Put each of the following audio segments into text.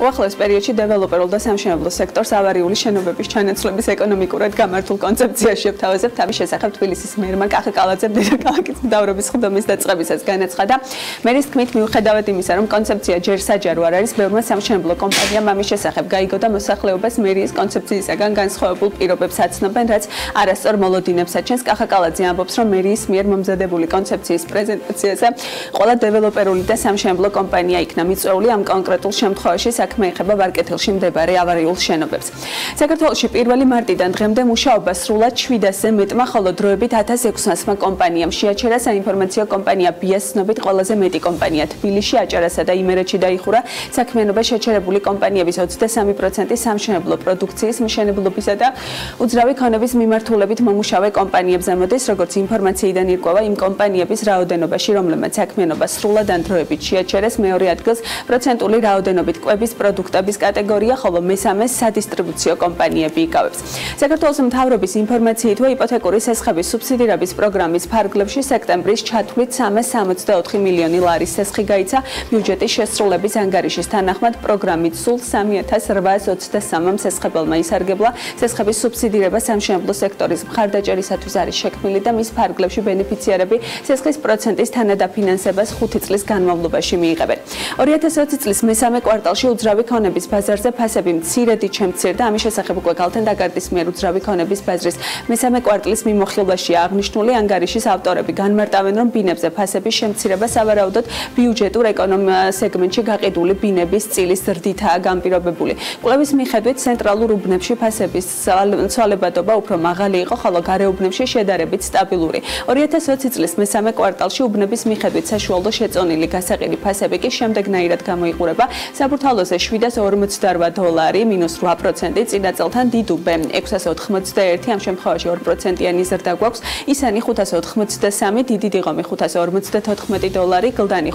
უახლოეს პერიოდში დეველოპერულ და სამშენებლო სექტორს ავარიული შენობების ჩანაცვლების ეკონომიკურად გამართულ კონცეფციაში შევთავაზებთ. ამის შესახებ თბილისის მერმა კახა კალაძემ დედაქალაქის მთავრობის ხდომის დაწყებისას განაცხადა. მერის თქმით, მიუხედავად იმისა, რომ კონცეფცია ჯერ საჯარო არ არის, ბევრმა სამშენებლო კომპანიამ ამის შესახებ გაიგო და მოსახლეობას მერიის კონცეფციისაგან განსხვავებულ პირობებს აცნობენ, რაც არასწორ მოლოდინებს აჩენს. კახა კალაძე ამბობს, რომ მერიის მიერ მომზადებული კონცეფციის პრეზენტაციაზე ყველა დეველოპერული და სამშენებლო კომპანია იქნა მიწვეული. ამ კონკრეტულ შემთხვევაში საქმე ეხება ვარკეთილში მდებარე ავარიულ შენობებს. საქართველოში 1 მარტიდან დღემდე მუშაობა სრულად 700-ზე მეტმა, ხოლო დროებით 1600-მა კომპანიამ შეაჩერა. საინფორმაციო კომპანია BIAS ცნობით ყველაზე მეტი კომპანია თბილისში, აჭარასა და იმერეთში დაიხურა. საქმიანობა შეჩერებული კომპანიების 23% სამშენებლო პროდუქციის, მშენებლობისა და უძრავი ქონების მიმართულებით მომუშავე კომპანიებზე მოდის. როგორც ინფორმაციიდან ირკვევა, იმ კომპანიების რაოდენობაში, რომლებმაც საქმიანობა სრულად ან დროებით შეაჩერეს, მეორე ადგილს პროცენტული რაოდენობით კვების პროდუქტების კატეგორია, ხოლო მესამეს სადისტრიბუციო კომპანიები იკავებს. საქართველოს მთავრობის ინფორმაციითვე იპოთეკური სესხების სუბსიდირების პროგრამის ფარგლებში სექტემბრის ჩათვლით 364 მილიონი ლარის სესხი გაიცა. ბიუჯეტის შესრულების ანგარიშის თანახმად პროგრამით სულ 3823 სესხებელმა ისარგებლა. სესხების სუბსიდირება სამშენებლო სექტორის მხარდაჭერისათვის არის შექმნილი და მის ფარგლებში ბენეფიციარები სესხის პროცენტის თანადაფინანსებას 5 წლის განმავლობაში მიიღებენ. 2020 წლის მესამე კვარტალში უძრავი ქონების ბაზარზე ფასები მცირედი შემცირდა. ამის შესახებ უკვე კალთენდაგარდის მიერ უძრავი ქონების ბაზრის მესამე კვარტლის მიმოხილვაშია აღნიშნული. ანგარიშის ავტორები განმარტავენ, რომ ბინებზე ფასების შემცირება სავარაუდოდ ბიუჯეტურ სეგმენტში გაყიდული ბინების წილის ზრდითაა განპირობებული. კვლევის მიხედვით ცენტრალურ უბნებში ფასების ცვალებადობა უფრო მაღალი იყო, ხოლო გარეუბნებში შედარებით სტაბილური. 2020 წლის მესამე კვარტალში უბნების მიხედვით საშუალო შეწონილი გასაყიდი ფასები კი შემდეგნაირად გამოიყურება. საბურთალოზე $748 -8%, წინა წელთან დიდ უბე 681, ამ შემთხვევაში 2%-იანი ზრდა გვაქვს. ისანი 583, დიდი დიღომი $554, გლდანი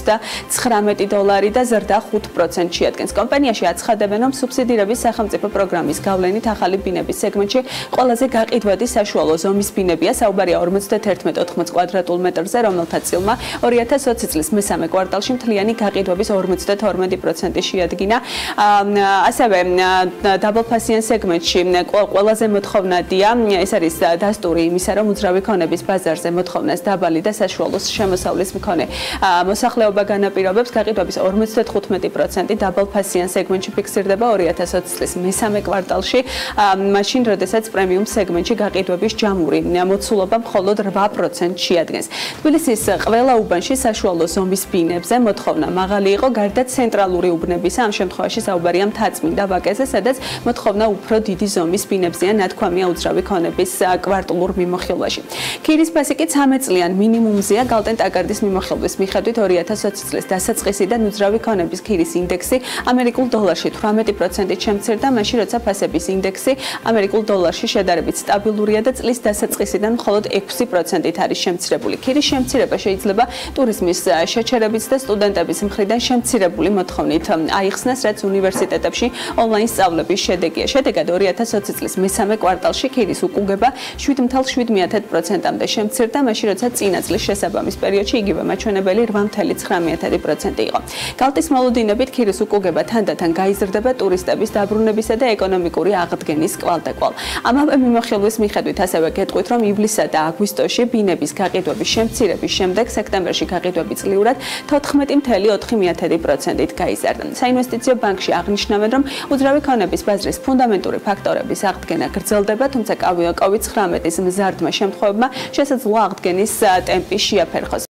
$529 და ზრდა 5% შეადგენს. კომპანიაში აცხადებენ, რომ სუბსიდირების სახელმწიფო პროგრამის გავლენით ახალი ბინების სეგმენტში ყველაზე გაყიდვადი საშუალო ზომის ბინებია. საუბარია 51-80 კვადრატულ მეტრზე, რომელთა წილმა 2020 წლის მესამე კვარტალში მთლიანი გაყიდვების 52% შეადგინა. ასევე დაბალფასიან სეგმენტში ყველაზე მოთხოვნადია. ეს არის დასტური იმისა, რომ უძრავი ქონების ბაზარზე მოთხოვნას დაბალი და საშუალო შემოსავლის მქონე მოსახლეობა განაპირობებს. გაყიდვების 55% დაბალფასიან სეგმენტში ფიქსირდება 2020 წლის მესამე კვარტალში, მაშინ როდესაც პრემიუმ სეგმენტში გაყიდვების ჯამური მოცულობა მხოლოდ 8% შეადგენს. თბილისის ყველა უბანში საშუალო ზომის ბინებზე მოთხოვნა მაღალი იყო, გარდა ცენტრალური უბნებისა. ამ შემთხვევაში საუბარია მთაწმინდა ვაკეზე, სადაც მოთხოვნა უფრო დიდი ზომის ბინებზეა, ნათქვამია უძრავი ქონების კვარტალურ მიმოხილვაში. ქირის ფასი კი 13 წლიან მინიმუმზეა. კალთენდაგარდის მიმოხილვის მიხედვით 2020 წლის დასაწყისიდან უძრავი ქონების ქირის ინდექსი ამერიკულ დოლარში 18% შემცირდა, მაშინ როცა ფასების ინდექსი ამერიკულ დოლარში შედარებით სტაბილურია და წლის დასაწყისიდან მხოლოდ 6%-ით არის შემცირებული. ქირის შემცირება შეიძლება ტურიზმის შეჩერებით და სტუდენტების მხრიდან შემცირებული მოთხოვნით აიხსნას, რაც უნივერსიტეტებში ონლაინ სწავლების შედეგია. შედეგად 2020 წლის მესამე კვარტალში ქირის უკუგება 7.7%-მდე შემცირდა, მაშინ როცა წინა წლის შესაბამის პერიოდში იგივე მაჩვენებელი 8.9% იყო. კალთის მოლოდინებით ქირის უკუგება თანდათან გაიზრდება ტურისტების დაბრუნებისა და ეკონომიკური აღდგენის კვალდაკვალ. ამავე მიმოხილვის მიხედვით ასევე გეტყვით, რომ ივლისსა და აგვისტოში ბინების გაყიდვების შემცირების შემდეგ სექტემბერში გაყიდვები წლიურად 14.4%-ით გაიზარდა. საინვესტიციო ბანკში აღნიშნავენ, რომ უძრავი ქონების ბაზრის ფუნდამენტური ფაქტორების აღდგენა გრძელდება, თუმცა COVID-19-ის მზარდმა შემთხვევებმა შესაძლოა აღდგენის ტემპი შეაფერხოს.